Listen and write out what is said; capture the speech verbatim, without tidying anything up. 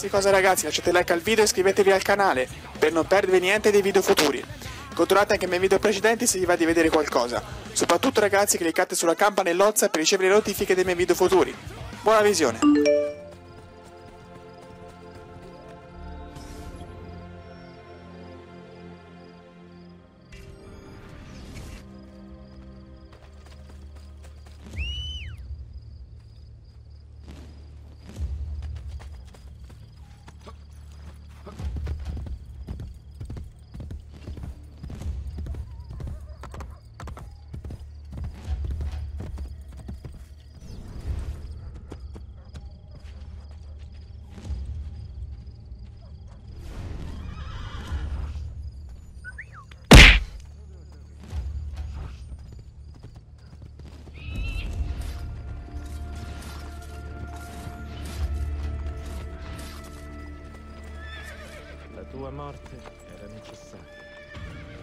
qualsiasi cosa ragazzi, lasciate like al video e iscrivetevi al canale per non perdervi niente dei video futuri. Controllate anche i miei video precedenti se vi va di vedere qualcosa. Soprattutto ragazzi cliccate sulla campanellozza per ricevere le notifiche dei miei video futuri. Buona visione! La tua morte era necessaria.